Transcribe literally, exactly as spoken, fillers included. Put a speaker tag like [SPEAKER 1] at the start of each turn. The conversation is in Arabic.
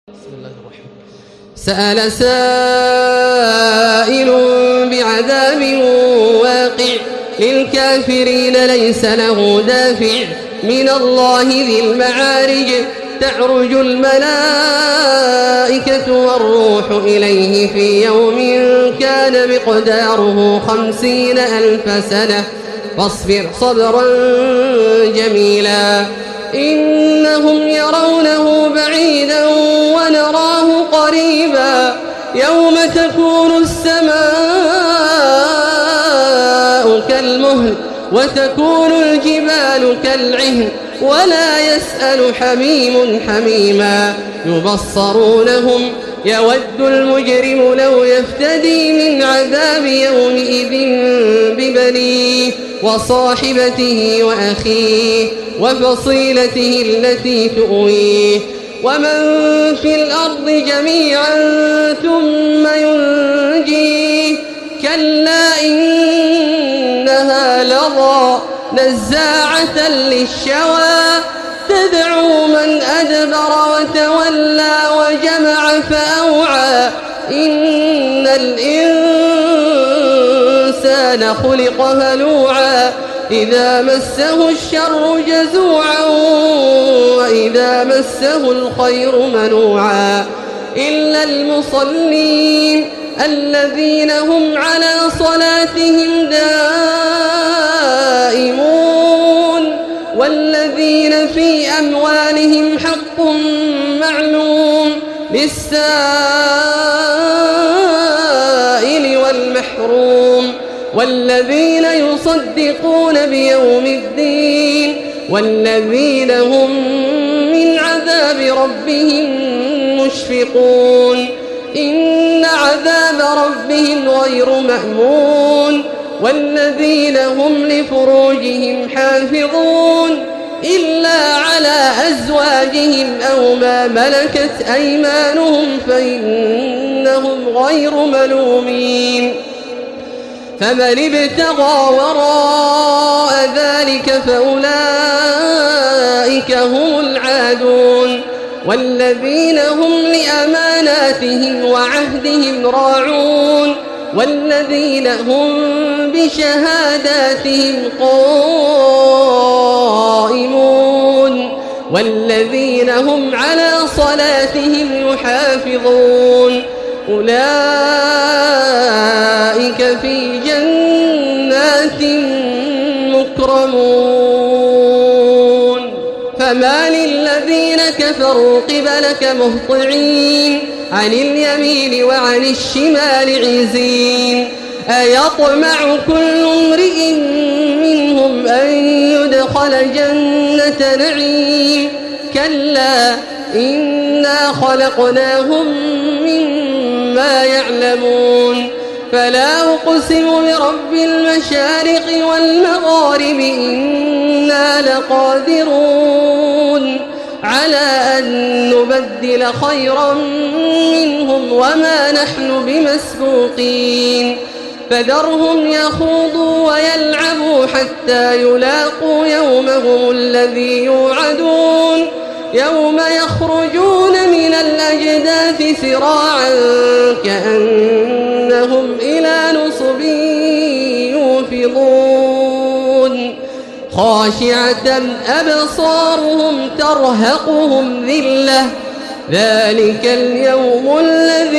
[SPEAKER 1] بسم الله الرحمن سأل سائل بعذاب واقع للكافرين ليس له دافع من الله ذي المعارج تعرج الملائكة والروح إليه في يوم كان مقداره خمسين ألف سنة فاصبر صبرا جميلا إنهم يرونه بعيدا ونراه قريبا يوم تكون السماء كالمهل وتكون الجبال كالعهن ولا يسأل حميم حميما يبصرونهم يود المجرم لو يفتدي من عذاب يومئذ ببنيه وصاحبته وأخيه وفصيلته التي تؤويه ومن في الأرض جميعا ثم ينجيه كلا إنها لظى نزاعة للشوى تدعو من أدبر وتولى وجمع فأوعى إن الإنسان خلق هلوعا إذا مسه الشر جزوعا وإذا مسه الخير منوعا إلا المصلين الذين هم على صلاتهم دائمون والذين في أموالهم حق معلوم للسائل والمحروم والذين يصدقون بيوم الدين والذين هم من عذاب ربهم مشفقون إن عذاب ربهم غير مأمون والذين هم لفروجهم حافظون إلا على أزواجهم أو ما ملكت أيمانهم فإنهم غير ملومين فمن ابتغى وراء ذلك فأولئك هم العادون والذين هم لأماناتهم وعهدهم راعون والذين هم بشهاداتهم قائمون والذين هم على صلاتهم يحافظون أولئك في جنات مكرمون فما للذين كفروا قبلك مهطعين عن اليمين وعن الشمال عزين أيطمع كل امرئ منهم أن يدخل جنة نعيم كلا إنا خلقناهم مما يعلمون فلا أقسم برب المشارق والمغارب إنا لقادرون على أن نبدل خيرا منهم وما نحن بمسبوقين فذرهم يخوضوا ويلعبوا حتى يلاقوا يومهم الذي يوعدون يوم يخرجون من الأجداث سراعا كأنهم إلى نصب يوفضون خاشعة أبصارهم ترهقهم ذلة ذلك اليوم الذي